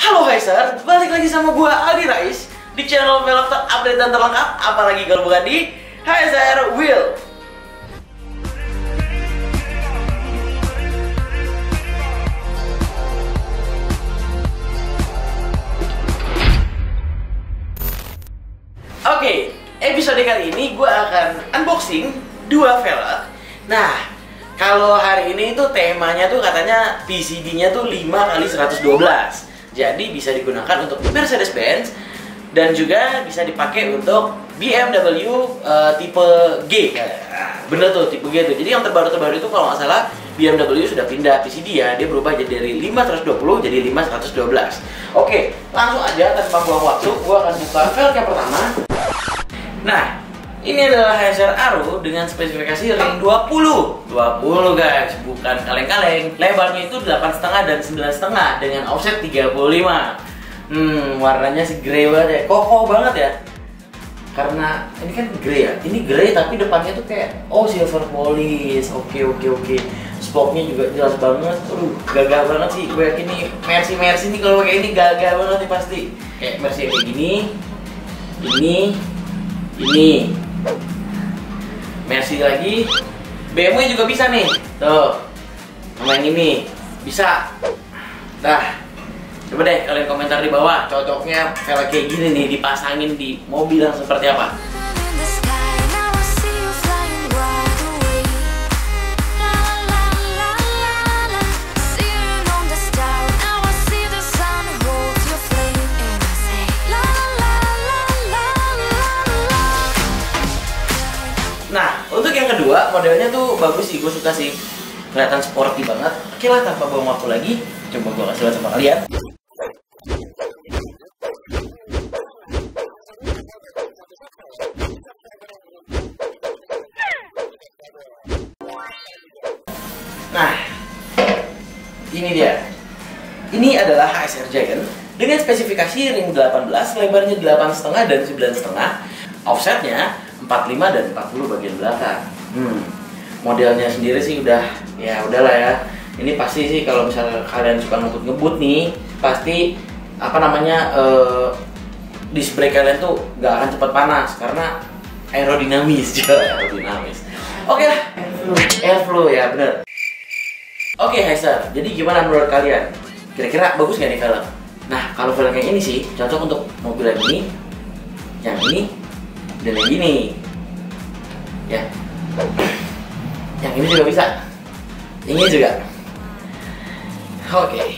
Halo Heiser, balik lagi sama gua Aldi Rais di channel velg terupdate dan terlengkap, apalagi kalau bukan di Heiser Wheel. Oke, episode kali ini gua akan unboxing dua velg. Nah, kalau hari ini tuh temanya tuh katanya PCD-nya tuh 5x112. Jadi bisa digunakan untuk Mercedes-Benz dan juga bisa dipakai untuk BMW tipe G. Nah, bener tuh tipe G tuh. Jadi yang terbaru itu kalau nggak salah BMW sudah pindah PCD ya. Dia berubah jadi dari 5x120 jadi 5x112. Oke, langsung aja tanpa buang waktu, gua akan buka velg yang pertama. Nah, ini adalah Heiser Aru dengan spesifikasi ring 20 guys, bukan kaleng-kaleng. Lebarnya itu 8,5 dan 9,5 dengan offset 35. Warnanya sih grey banget ya, kokoh banget ya. Karena ini kan grey ya, ini grey tapi depannya tuh kayak silver polish. Oke. Spoknya juga jelas banget. Gagah banget sih. Gue yakin nih Mercy nih kalau pakai ini gagah banget nih pasti. Kayak Mercy kayak gini. Ini Mercy lagi, BMW juga bisa nih, tuh, sama yang ini bisa. Dah, coba deh kalian komentar di bawah, cocoknya velg kayak gini nih dipasangin di mobil yang seperti apa? Nah, untuk yang kedua, modelnya tuh bagus sih, gue suka sih. Kelihatan sporty banget. Oke lah, tanpa buang waktu lagi, coba gue kasih lihat sama kalian. Nah, ini dia. Ini adalah HSR Giant dengan spesifikasi ring 18, lebarnya 8,5 dan 9,5, offsetnya 45 dan 40 bagian belakang. Modelnya sendiri sih udahlah ya. Ini pasti sih kalau misalnya kalian suka ngebut nih, pasti disc brake kalian tuh nggak akan cepat panas karena aerodinamis juga. Oke lah, airflow ya bener. Oke Heiser, jadi gimana menurut kalian? Kira-kira bagus nggak nih velg? Nah, kalau velg yang ini sih cocok untuk mobil yang ini, dan yang gini ya, yang ini juga bisa, ini juga. Oke.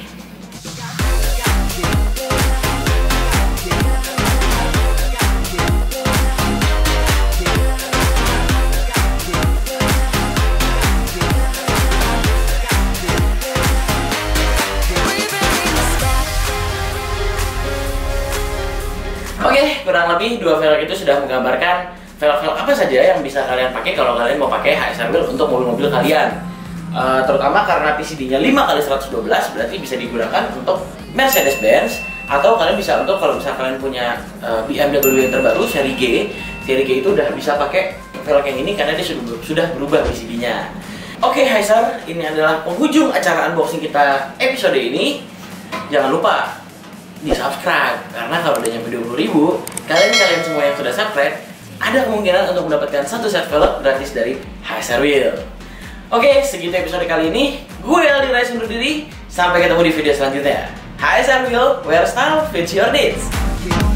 Oke, kurang lebih dua velg itu sudah menggambarkan velg-velg apa saja yang bisa kalian pakai kalau kalian mau pakai HSR Wheel untuk mobil-mobil kalian. Terutama karena PCD-nya 5x112 berarti bisa digunakan untuk Mercedes-Benz, atau kalian bisa untuk kalau misalnya kalian punya BMW yang terbaru seri G itu udah bisa pakai velg yang ini karena dia sudah berubah PCD-nya. Oke Heiser, ini adalah penghujung acara unboxing kita episode ini. Jangan lupa di subscribe, karena kalau udah nyampe 20.000, kalian semua yang sudah subscribe ada kemungkinan untuk mendapatkan satu set velg gratis dari HSR Wheel. Oke, segitu episode kali ini. Gue Aldi Rais undur diri. Sampai ketemu di video selanjutnya. HSR Wheel, where style fits your needs.